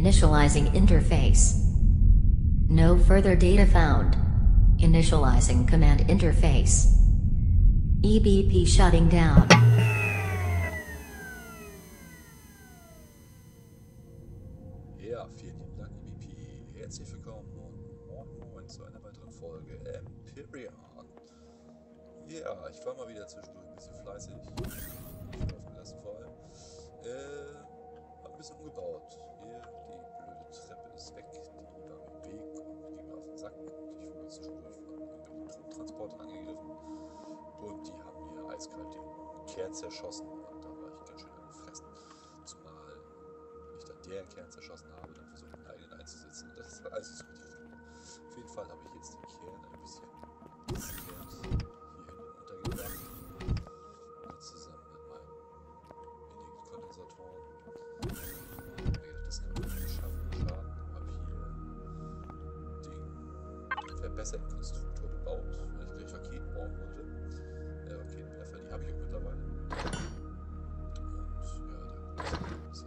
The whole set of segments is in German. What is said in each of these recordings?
Initializing interface. No further data found. Initializing command interface. EBP shutting down. Ja, vielen lieben Dank, EBP. Herzlich willkommen und moin zu einer weiteren Folge Empyrion. Ja, ich war mal wieder zwischendurch ein bisschen fleißig. Ich auf den ersten Fall. Hab ein bisschen umgebaut. Hier, die blöde Treppe ist weg. Die war im Weg und ging mir auf den Sack. Und ich wurde zwischendurch von Truppentransport angegriffen. Und die haben mir eiskalt den Kern zerschossen. Und da war ich ganz schön angefressen. Zumal ich dann deren Kern zerschossen habe, dann versucht meinen eigenen einzusetzen. Und das ist alles nicht so richtig schlimm. Auf jeden Fall habe ich jetzt den Kern ein bisschen gesichert hierhin untergebracht. Zusammen mit meinen wenigen Kondensatoren. Ich habe mir gedacht, das nimmt wirklich Schaden. Habe hier den Verbesserungskonstruktor gebaut, weil ich gleich Raketen bauen wollte. Raketenwerfer, die habe ich auch mittlerweile. Und ja, da gibt es ein bisschen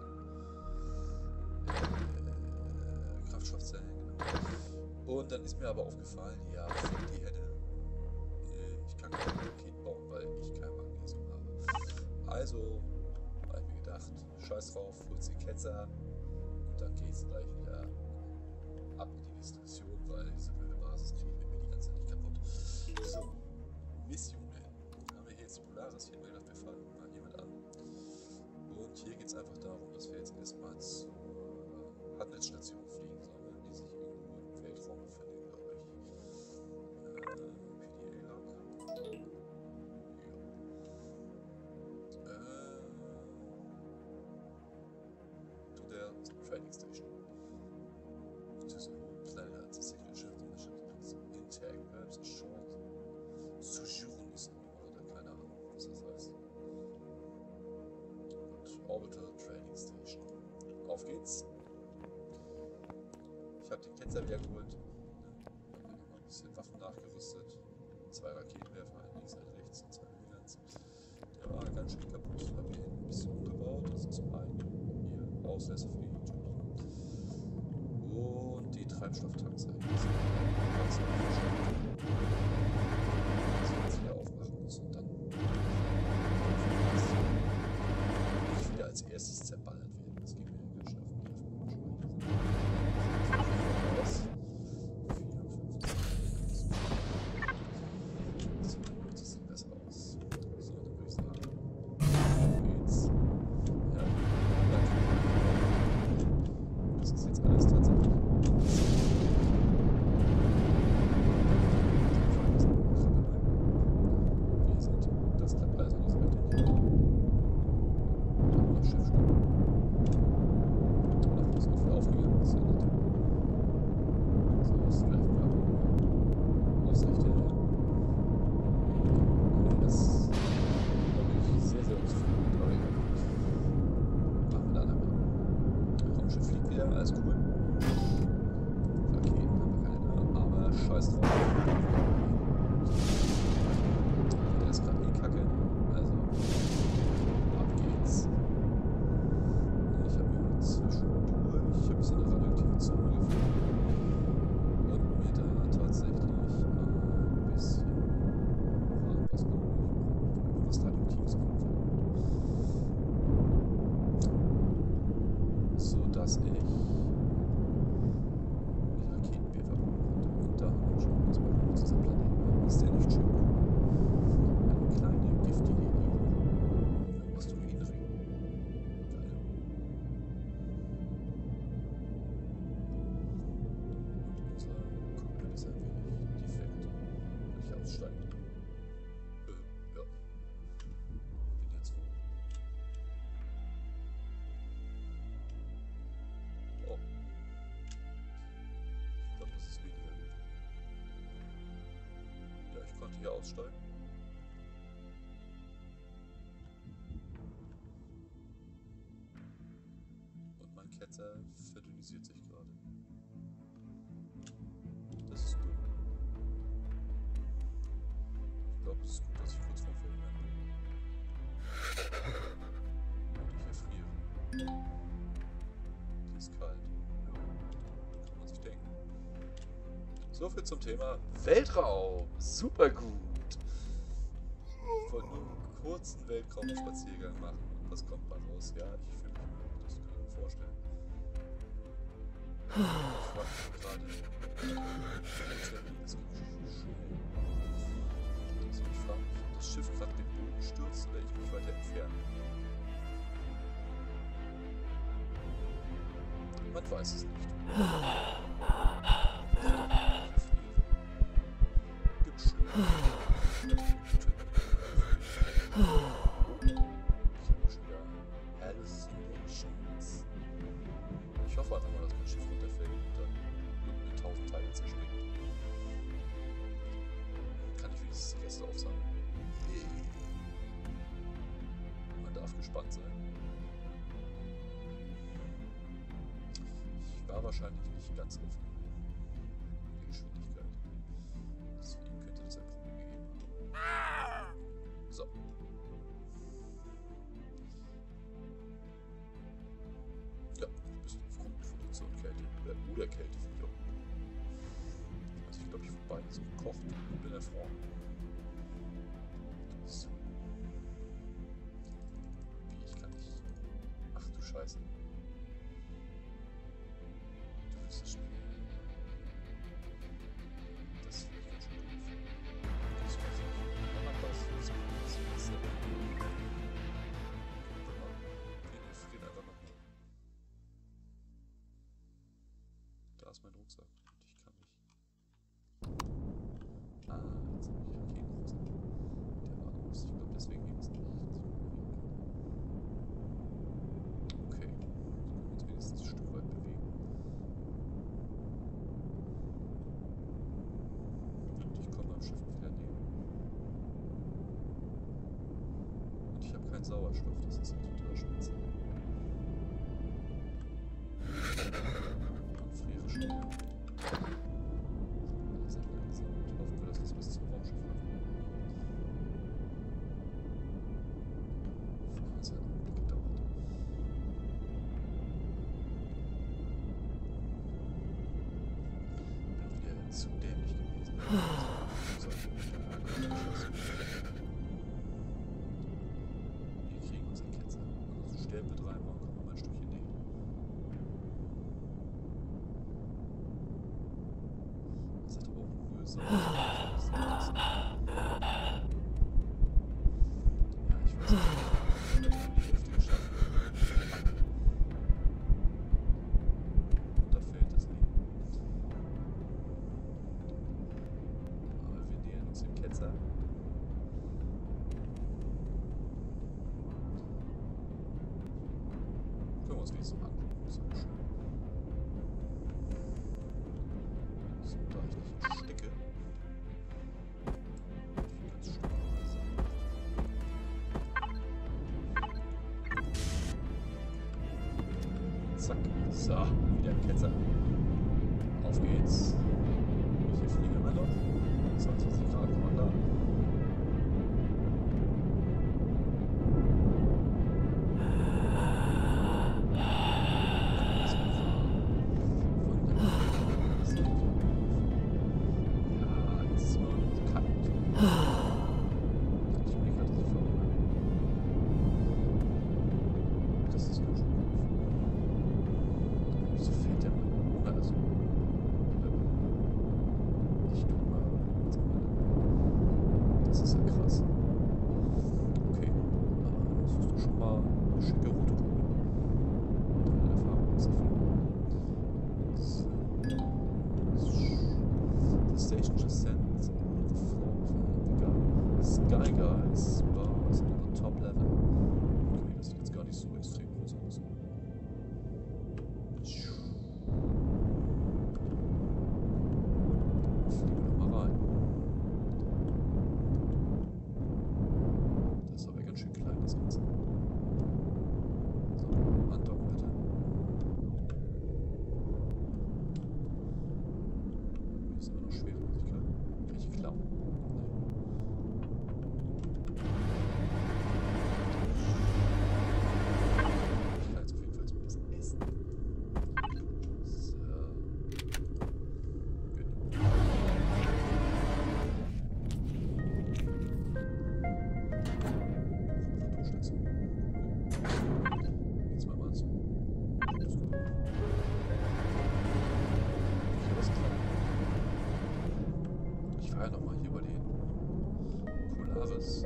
Kraftstoffzellen, genau. Und dann ist mir aber aufgefallen, ja, für die Henne, ich kann keine Raketen bauen, weil ich kein Magnesium habe. Also habe ich mir gedacht, scheiß drauf, holst den Ketzer und dann geht's gleich wieder ab in die nächste Mission, weil diese blöde Basis kriege ich mit mir die ganze Zeit nicht kaputt. So, Missionen. Dann haben wir hier jetzt die Polaris. Hier haben wir gedacht, wir fahren mal jemand an. Und hier geht es einfach darum, dass wir jetzt erstmal zur Handelssstation fliegen sollen, die sich irgendwo im Weltraum befindet, glaube ich. PDA-Log. To their training station. To the planet, the signature of the mission is intact, perhaps a short sojourn is oder keine Ahnung, was das heißt. Und Orbital Training Station. Auf geht's. Ich habe den Ketzer wieder geholt. Habe mir nochmal ein bisschen Waffen nachgerüstet. 2 Raketenwerfer, einen links, einen rechts und 2 Höhenlands. Der war ganz schön kaputt. Ich habe hier hinten ein bisschen umgebaut. Also zum einen hier Auslässe für die Türen. Und die Treibstofftanks eigentlich. Das jetzt wieder aufmachen muss und dann nicht wieder als erstes zerballert werden. Das geht mir ja ganz schön auf den Nerven. So, das sieht besser aus. So, dann würde ich sagen, geht's. Ja, das ist jetzt alles tatsächlich. Das klappt also nicht so richtig. Das Schiff steht. Ach, das ist offen aufgegangen. Das ist ja nett. So, das ist vielleicht mal Ausrichter. Das ist, glaube ich, sehr, sehr unzufrieden. Aber egal. Machen wir dann einmal. Raumschiff fliegt wieder, alles cool. Raketen haben wir keine da, aber scheiß drauf. Der ist gerade eh kacke. Also, ab geht's. Ich habe mir zwischendurch, ich habe so eine radioaktive Zone gefunden und mir da tatsächlich ein bisschen was, glaube ich, was radioaktives gefunden. So dass ich Raketenwerfer bauen konnte. Und da haben wir schon uns mal kurz dieser Planeten. Ist der nicht schön? Eine kleine, giftige Asteroidenring. Geil. Und unser Cockpit ist ein wenig defekt. Kann ich aussteigen? Ja. Bin jetzt wo? Oh. Ich glaube, das ist weniger gut. Ja, ich konnte hier aussteigen. Und mein Ketzer verdünnisiert sich gerade. Das ist dumm. Ich glaube, es ist gut, dass ich kurz vorm Verhungern bin. Und ich erfriere. Die ist kalt. So viel zum Thema Weltraum. Super gut. Ich wollte nur einen kurzen Weltraumspaziergang machen. Was kommt mal raus? Ja, ich fühle mich müde. Das kann ich mir vorstellen. Ich frage mich gerade. Das geht schön. Also ich frage mich, ob das Schiff gerade den Boden stürzt oder ich mich weiter entferne. Man weiß es nicht. Gibt schön. Ich habe schon wieder Hallucinations. Ich hoffe einfach mal, dass mein Schiff runterfällt und dann unten in 1000 Teile zerspringt. Kann ich wenigstens die Reste aufsammeln? Man darf gespannt sein. Ich war wahrscheinlich nicht ganz auf die Geschwindigkeit. Deswegen könnte das ein Problem geben. So. Ja, ein bisschen aufgrund von Hitze und Kälte. Oder Kälte finde ich auch. Also ich glaube, ich wurde beides gekocht und bin erfroren. So. Wie, ich kann nicht... Ach du Scheiße. Du willst das spielen. Das finde ich ganz schön doof. Das weiß ich nicht. Wenn man das so ist, ja. Wir frieren einfach noch mal. Da ist mein Rucksack und ich kann mich. Ah, jetzt habe ich Raketenrucksack. Der war aus. Ich glaube, deswegen ging es nicht. Okay. Jetzt können wir uns wenigstens ein Stück weit bewegen. Und ich komme am Schiff wieder näher. Und ich habe keinen Sauerstoff. Das ist ja total spitze. Und friere schon wieder. Alles langsam und hoffen wir, dass wir es bis zum Raumschiff schaffen. Das hat einen Augenblick gedauert. Bin wieder zu dämlich gewesen. Wir kriegen unseren Ketzer. Also sterben wir dreimal und kommen mal ein Stückchen näher. Das hat aber auch einen bösen. Ja, ich weiß nicht. Die Hälfte geschafft. Und da fällt das Leben. Aber wir nähern uns dem Ketzer. Können wir uns wenigstens mal angucken. Das ist auch schön. So, da ich nicht ersticke. Ganz schön. Zack. So, wieder ein Ketzer. Auf geht's. Wie viel fliegen wir noch? 22 Grad, guck mal da. Ja, jetzt ist es mal kalt. Ich bin gerade so voll. Das ist ganz schön gut. Wieso fällt der mal ohne? Also, nicht nur mal. Das ist ja krass. Okay. Das ist doch schon mal eine schicke rote Kugel. Tolle Erfahrung ist dafür. The station just sends the floor the Sky Guys bars on the top level. Okay, das sieht jetzt gar nicht so extrem groß aus. Fliegen wir mal rein. Das ist aber ganz schön klein, das Ganze. So, andocken bitte. Hier ist immer noch Schwerelosigkeit. Kann ich klauen? Nein. mal hier bei den Polaris.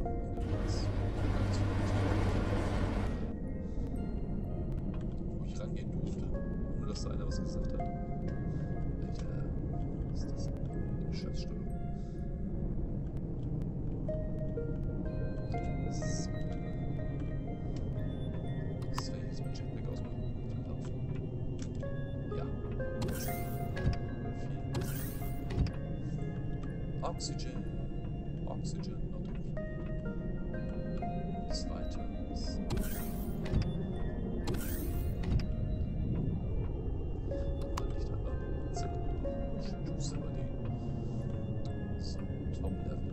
Wo ich rangehen durfte, ohne dass da einer was gesagt hat. Alter, was ist das denn? Eine Scheißsteuerung. So. Das werde ich jetzt mit Jetpack ausmachen. Ja. Oxygen. Oxygen, natürlich. Zweitens. Licht an. Zack. Schön Juice über den. So, Top Level.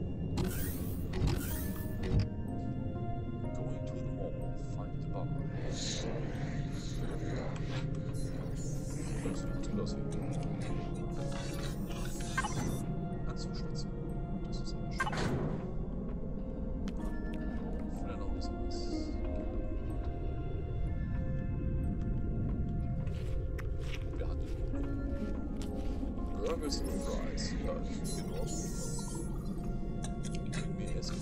Going to the mall. Find the bar. Das sieht gut aus hier. Anzugschnitzel. Das ist aber schön. Vielleicht noch ein bisschen was. Wir hatten Burgers und Fries. Ja, ich bin in Ordnung. Mit mir essen.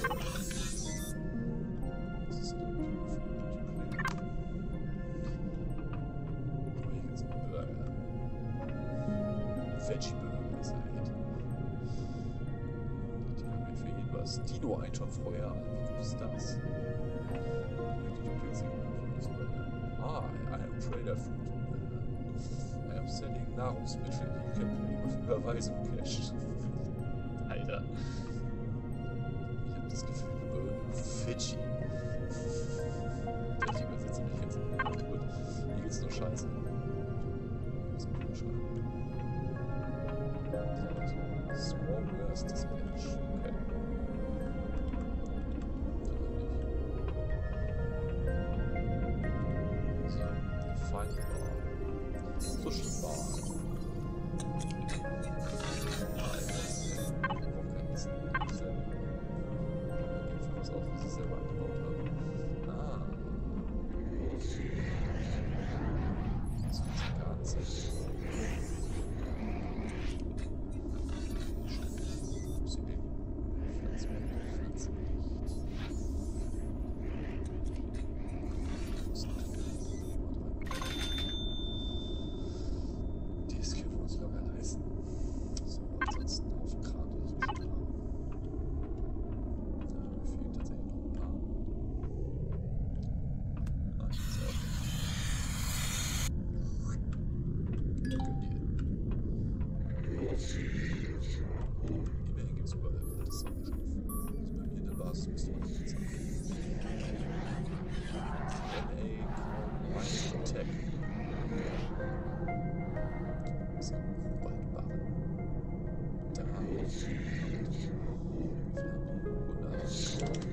Was ist denn jetzt ein Burger? Veggie Burger ist er echt. Die haben wir für jeden was. Dino Eintopf Royal. Wie gut ist das? Ah, I am Trader Food. I am selling Nahrungsmittel. You can pay with Überweisung Cash. Alter. Ich hab das Gefühl, Fidschi. Ich übersetze mich jetzt in gut. Hier geht's nur Scheiße. Das muss man schreiben. Small Wares Dispatch. Okay. So, Find Bar. Sushi Bar. Was auf, was sie selber angebaut haben. Ah. Das ist ein Garten. Das können wir uns locker leisten. So, ansonsten auf den Kran oder so schon haben. Mir fehlen tatsächlich noch ein paar. Ah, ich muss auch. Gönn dir. Immerhin gibt es überall das Sauerstoff. Also bei mir in der Basis müsste man nicht sagen. NA Mining Tech. Das ist ein Kobaltbarren. Da. 100.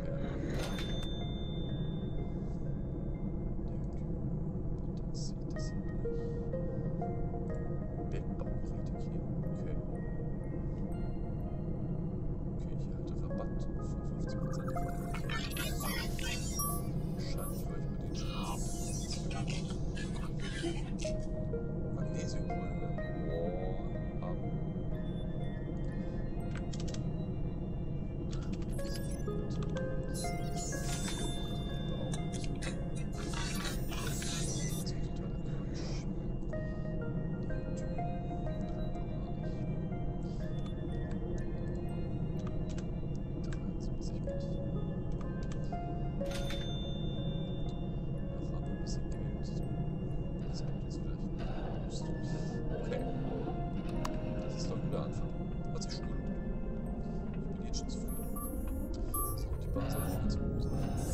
Bergbaugeräte hier. Okay. Okay, ich halte Rabatt für 50%. Wahrscheinlich, weil ich mit den Magnesiumpulver haben. Okay. Das ist doch ein guter Anfang. Hat sich schon gelohnt. Ich bin jetzt schon zufrieden. So, und die Basis auch noch zu lösen.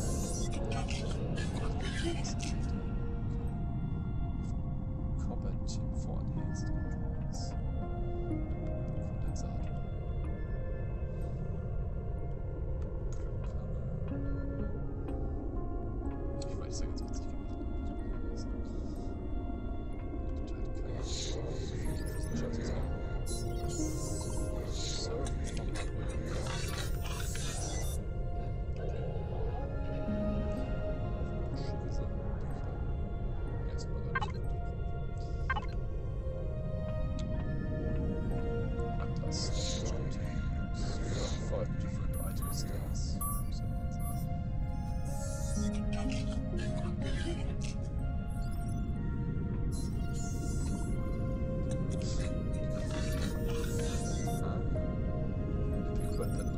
Copper Tip for Enhanced Controls. Kondensator. Ich weiß ja ganz witzig gemacht. Atlas.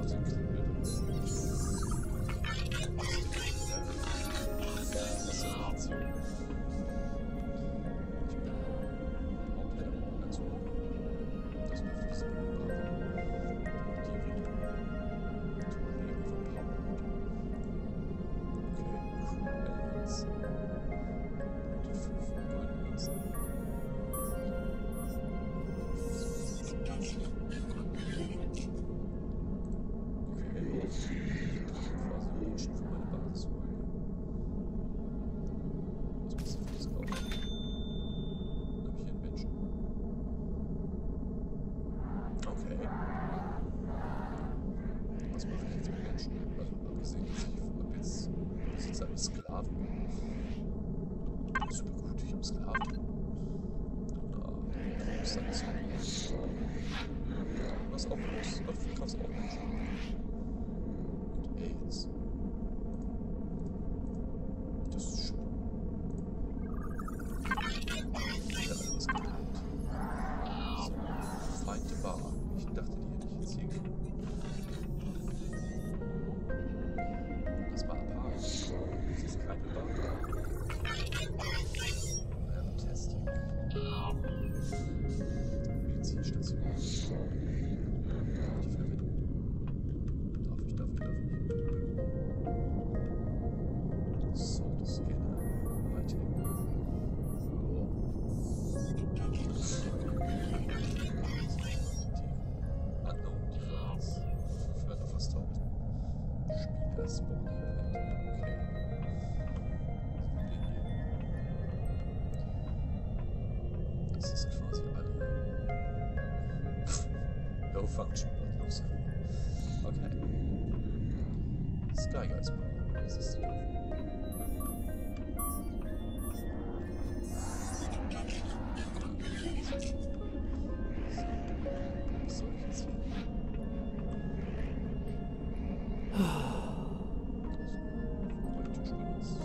Function, but no school. Okay. Sky Guys Power. Was ist das? Was soll ich jetzt hier? Politisch benutzt.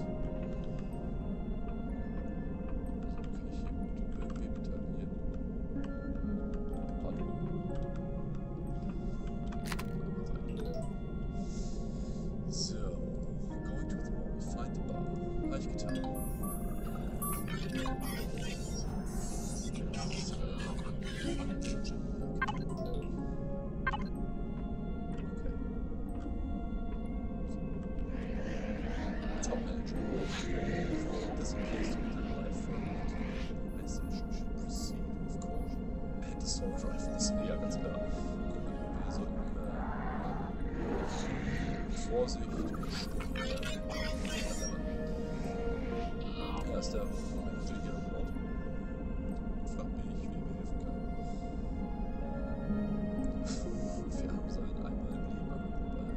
This appears to be the life from the message should proceed with caution. And the assault rifles. Ja, ganz klar. Wir sollten Vorsicht und er ist der Manager hier an Bord. Fragt mich, wie er mir helfen kann. Wir haben seinen einmal im Leben angeboten.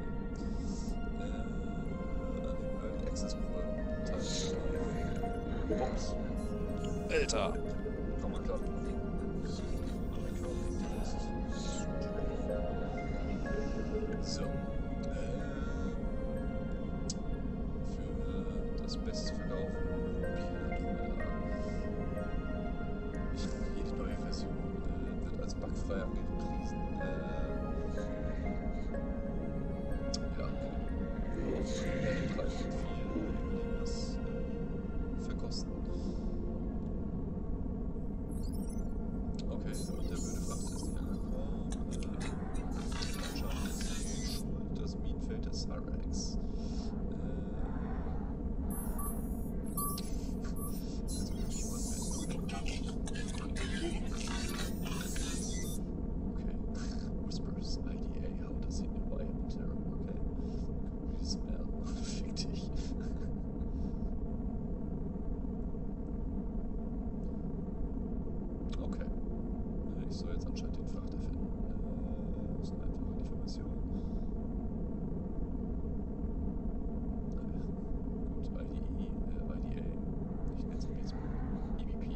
An dem Early Access Teil. Box. Alter! Komm mal klar. So. Für das beste Verkaufen. Jede neue Version wird als bugfrei angepriesen. Ja, okay. 3.4 das verkosten. Okay, und der blöde Frachter ist nicht angekommen. Anscheinend ist schuld das Minenfeld des Cyrax. Whispers, IDA, how does he know I am terror? Okay. Smell. Fick dich. Okay. Ich soll jetzt anscheinend den Frachter finden. Das ist eine einfache Information. Gut, IDA. Ich nenne es mir jetzt mal EBP.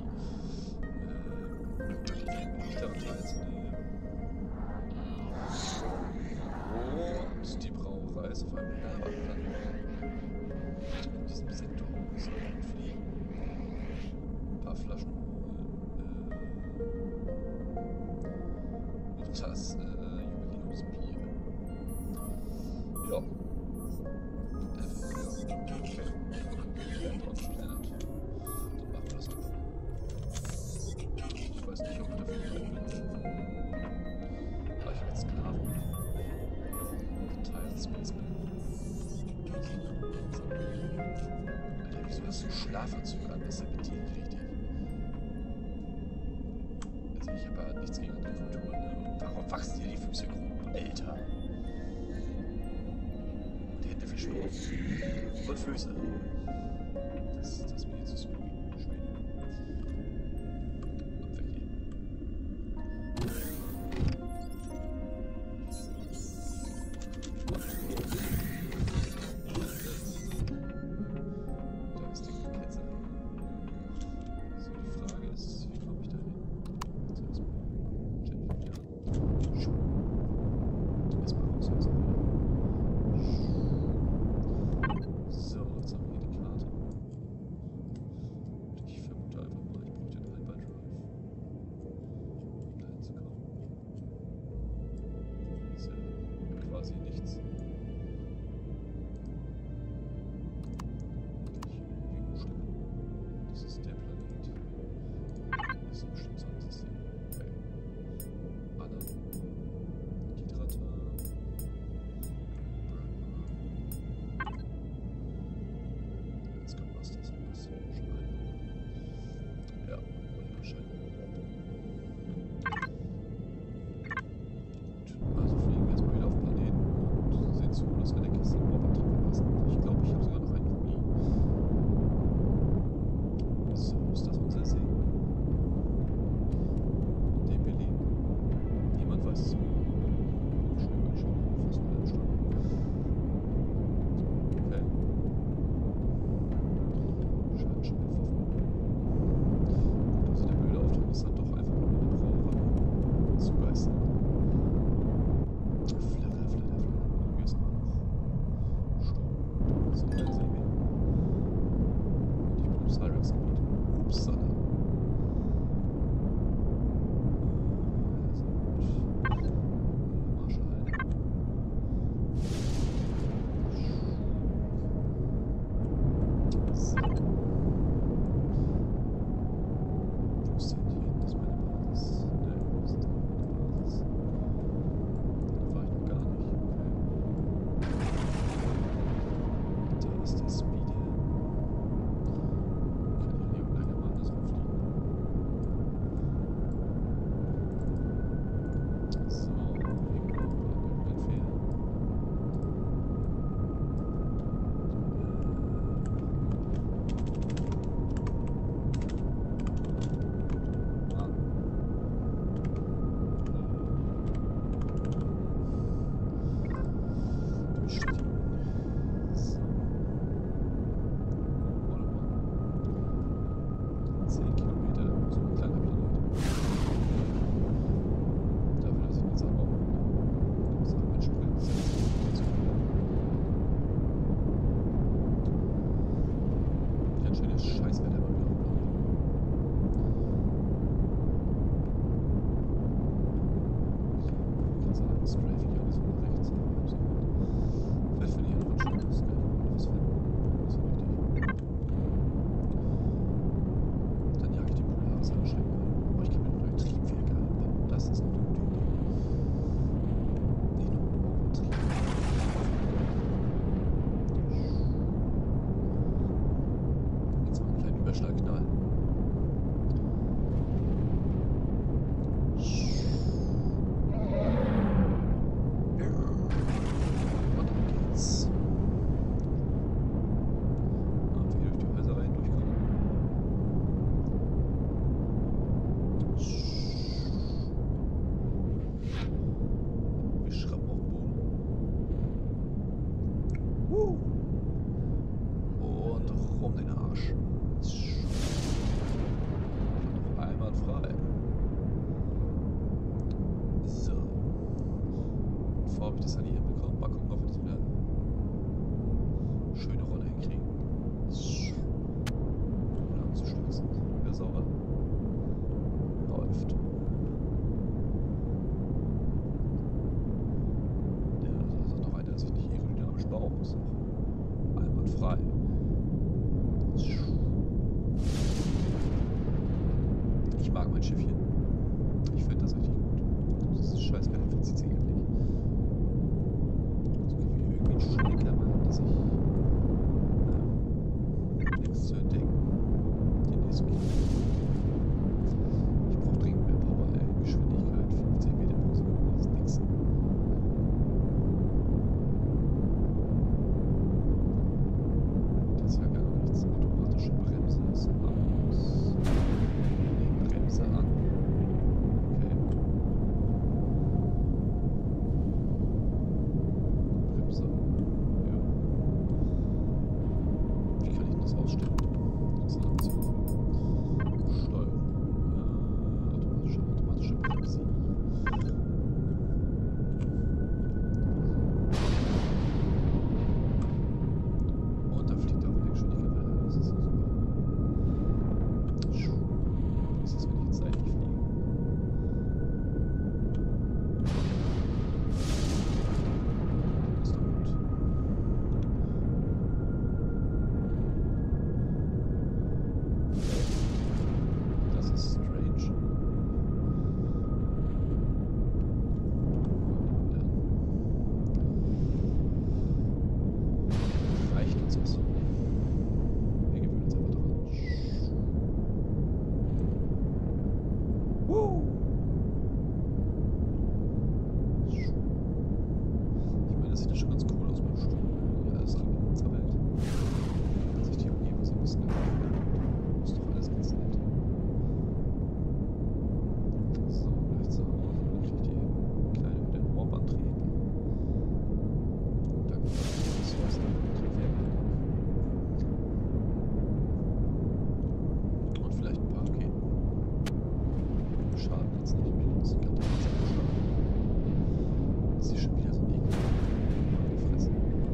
Nicht daran teilzunehmen. Und die Brauerei ist auf einem Bewerberplaneten. In diesem Sektor soll man fliegen. Ein paar Flaschen holen. Und das Jubiläumsbier. Ja. Und schneller. Dann machen wir das einfach. Ich weiß nicht, ob wir dafür bereit bin. Aber ich will jetzt Sklaven machen. Tired Spaceman. Alter, wieso hast du einen Schlafanzug an? Das ist ja mit dir nicht richtig. Also ich habe ja nichts gegen andere Kulturen. Ne? Warum wachsen dir die Füße krumm? Alter. Und die Hände verschwinden. Und Füße. Das ist mir jetzt zu spät. Quasi nichts. Das ist der Planet. Das ist ein bestimmtes Sonnensystem. Okay. Anna. Gidrata. Jetzt kommt was das alles schneiden. Ja, wahrscheinlich. Also fliegen wir erstmal wieder auf den Planeten und sehen zu, dass wir der Kiste im Orbit verpassen. Ich glaube, ich habe sogar noch einen Juni. So, ist das unser See? In dem wir leben? Niemand weiß es. Schnell mal schon fast eine halbe Stunde. Okay. Scheint schon mal verfolgt. Gut, also der blöde Auftrag ist dann doch einfach nur eine Brauerei zugeißen. Hier ist immer noch Sturm. Das ist kein See mehr. Und ich bin im Cyrex-Gebiet. Upsala. Marschallheide. So. Wo ist denn hier? Das ist meine Basis. Ne, das ist meine Basis. Da war ich noch gar nicht. Okay. Da ist der Speeder. Kann ich hier gleich mal andersrum fliegen. So, irgendwo entfernen. Bestätigen. So. Warte mal. 10 Kilometer, so ein kleiner Planet. Dafür, dass ich ihn jetzt anbaue. Sachen mit Sprit setzen. Ganz schönes Scheißwetter mal wieder auf dem Planeten. Ich kann sagen, strafe ich alles nach rechts. Vielleicht finde ich hier noch ein schönes, kann ich noch was finden. Das ist richtig. Dann jage ich die Polaris-Anstrengung ein. Aber ich kann mir noch neue Triebwerke einbauen. Das ist noch eine gute Idee. Nicht nur Triebwerke. Jetzt mal einen kleinen Überschlag knallen. Und dann geht's. Und wir hier durch die Häuser rein durchkommen. Wir schrappen auf den Boden. Und rum den Arsch. Einmal frei. So. Bevor wir das dann hier hinbekommen, mal gucken, ob wir das wieder schöne Rolle hinkriegen. Ohne anzustürzen. Wieder sauber. Läuft. Ja, das ist noch einer, der sich nicht aerodynamisch raus. Einwandfrei. Ich mag mein Schiffchen. Ich finde das richtig gut. Das ist scheiß Benefit zieht sich endlich. So können wir irgendwie einen Schlenker machen, dass ich nichts zu entdecken. Die nächste geht. Ich brauche dringend mehr Power, ey. Geschwindigkeit 50 Meter pro Sekunde, das ist nix. Das ist ja gar nichts. Automatische Bremse ist aus. Nee, Bremse an. Okay. Bremse. Ja. Wie kann ich das ausstellen? Installation. Steuerung. Automatische Bremse. Und da fliegt auch eine Geschwindigkeit weiter. Das ist ja super. Wie ist das, wenn ich jetzt seitlich fliege? Ist doch gut. Das ist strange. Reicht uns das so? Wir gewöhnen uns einfach dran. Ich meine, das sieht ja schon ganz cool aus beim Stuhl. Ja, das zappelt. Kann sich die Umgebung so ein bisschen erkennen. Ist doch alles ganz nett. So, gleich zu Hause. Dann kriegt die kleine Hütte einen Warp-Antrieb. Da kommt dann die Ressourcen und Triebwerke. Und vielleicht ein paar Raketen. Schaden jetzt nicht. Das kann doch nicht sein. Das ist schon wieder so ein Igel. Gefressen.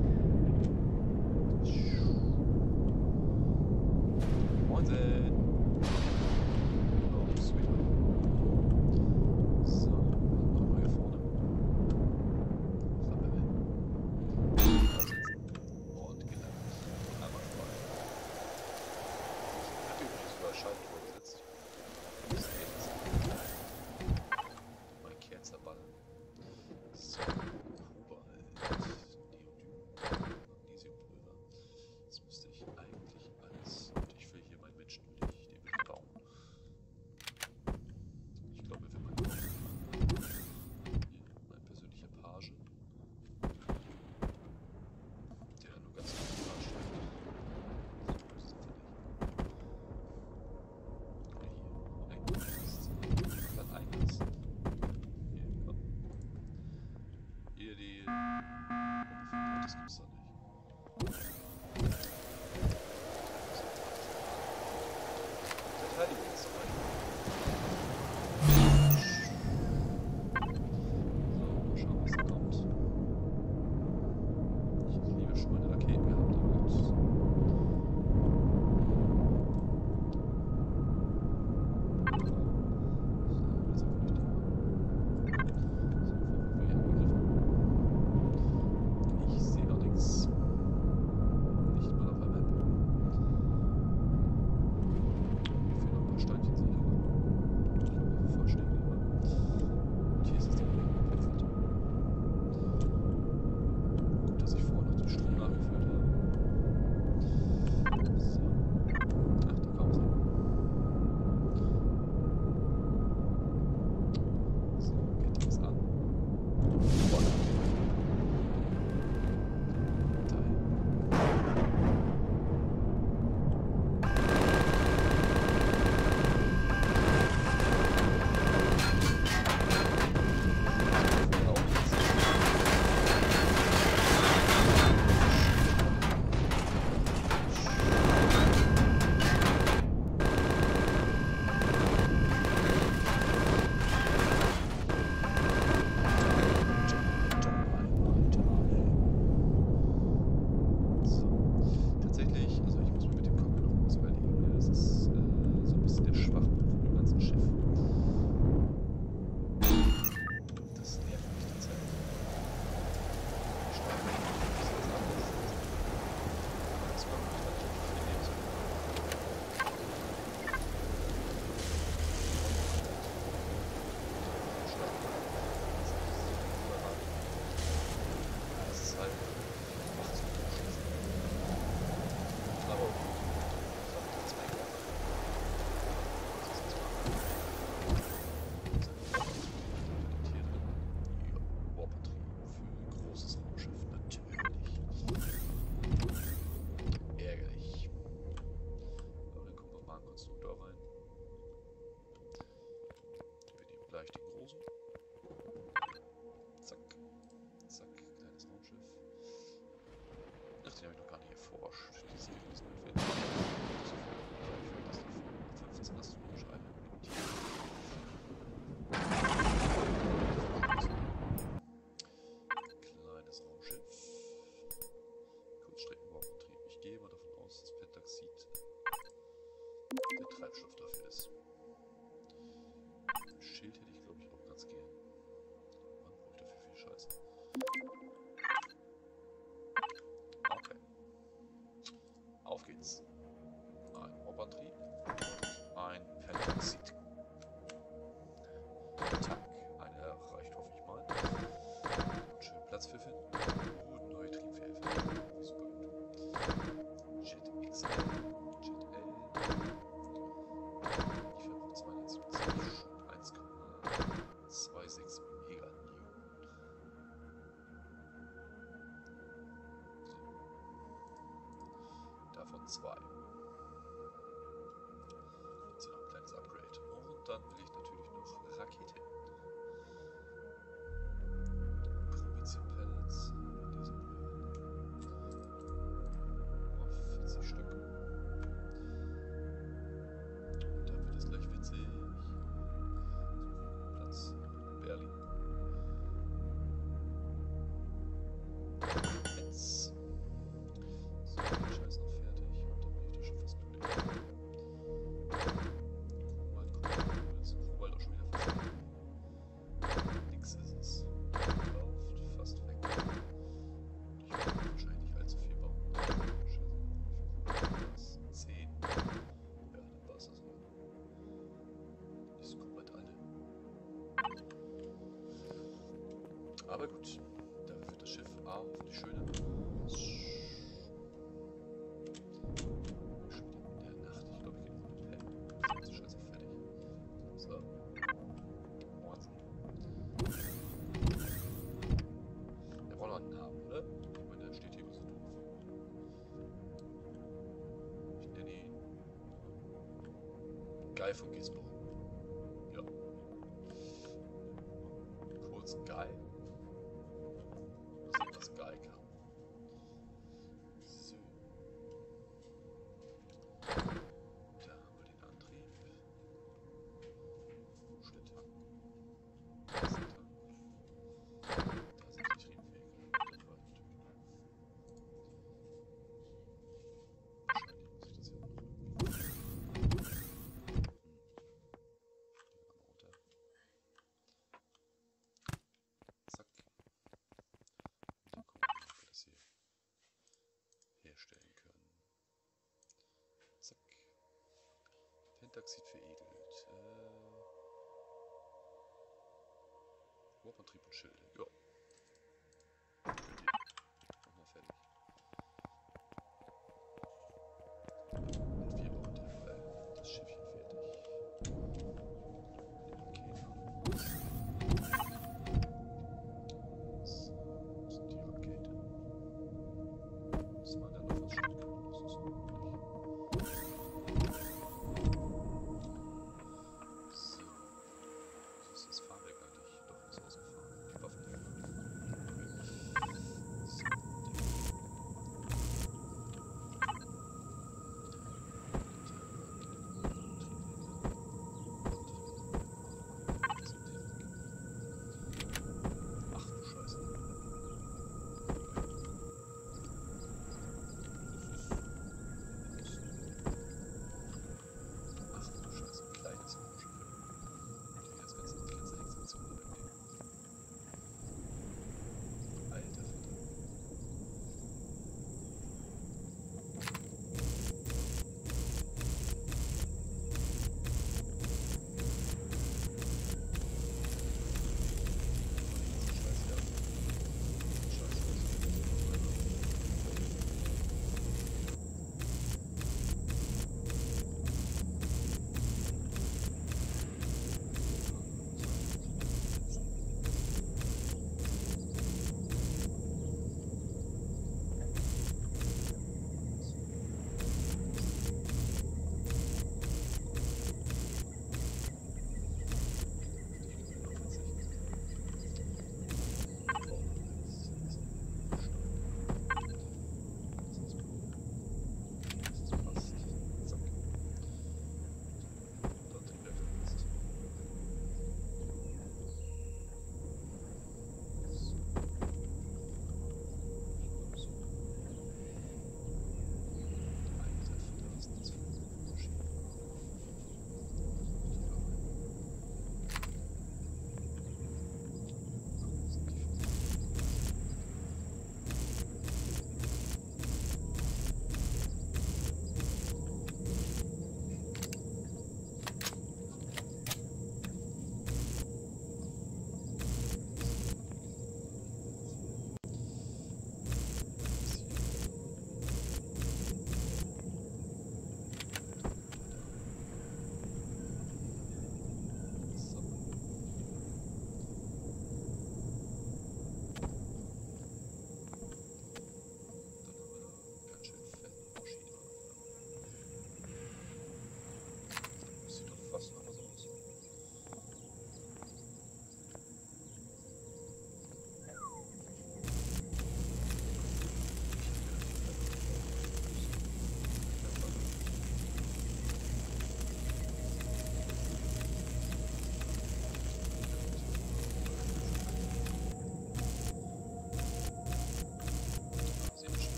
Moinsen! Oh, sweet. So, nochmal hier vorne. Rappel. Und gelandet. Einmal frei. Hat übrigens sogar Schalttor gesetzt. Mein Kerzerball. So, Kobalt, Magnesiumpulver. Das müsste ich eigentlich alles. Und ich will hier meinen Menschen nötig. Den will ich bauen. Ich glaube, wir meinen hier, mein persönlicher Page. Der nur ganz gut darstellt. So böse finde ich. Oder hier. Dann eins. Hier, komm. Hier die. Das gibt's doch nicht. Verteidigungsfrei. So, mal schauen, was da kommt. Ich hätte lieber schon meine Raketen gehabt, aber gut. So, das ist einfach nicht da. So, wo wir angegriffen. Ich sehe noch nichts. habe ich noch gar nicht erforscht. Das Gebiet ist notwendig. Fünftes Astronomschreiben. Kleines Raumschiff. Kurzstreckenbauantrieb. Ich gehe mal davon aus, dass Pentaxid der Treibstoff dafür ist. Ein Schild hätte ich, glaube ich, auch ganz gern. Man braucht dafür viel Scheiße. Okay. Auf geht's. Ein Warp-Antrieb. Ein Pentaxid. Tack. Einer reicht hoffentlich mal. Und schön Platz für Finn. Und neue Triebwerke. Super gut. Jet XL. Jet L. Ich verbrauche 270 Schub 1,26 Meganewton. Davon 2. Jetzt hier noch ein kleines Upgrade. Und dann will ich natürlich noch Raketen. Prometheus-Pellets. Auf 40 Stück. Und dann wird es gleich witzig. Platz. Berlin. Jetzt. So, der Scheiß noch fertig. Und dann bin ich da schon fast durch. Das Kobalt auch schon wieder fast. Nix ist es. Läuft fast weg. Ich werde wahrscheinlich nicht allzu viel bauen. Scheiße. 10. Ja, dann war es das. Das Kobalt alle. Aber gut. Dafür wird das Schiff auf die schöne. Schon wieder in der Nacht. Ich glaube, ich gehe noch mit pennen. Das ist scheiße fertig. So. Wahnsinn. Der braucht noch einen Namen, oder? Ich meine, der steht hier so doof. Ich nenne ihn Guy von Gisborne. Ja. Kurz Guy. Mal sehen, was Guy kann. So. Da haben wir den Antrieb. Wo steht der Tank? Da ist der Tank. Da sind die Triebwerke. Das war nicht. Wahrscheinlich muss ich das hier auch noch irgendwie. Runter. Zack. Und dann gucken wir mal, ob wir das hier herstellen können. Zack. Pentaxid veredelt. Warp-Antrieb und Schilde. Ja. Nochmal fertig. Und wir bauen das Schiffchen fertig. Okay. So, sind die Raketen. Muss man dann noch was schicken? Das ist noch nicht. So. Das ist das Fahrwerk eigentlich. Doch, ist ausgefahren. Die Waffen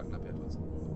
knapp ja trotzdem.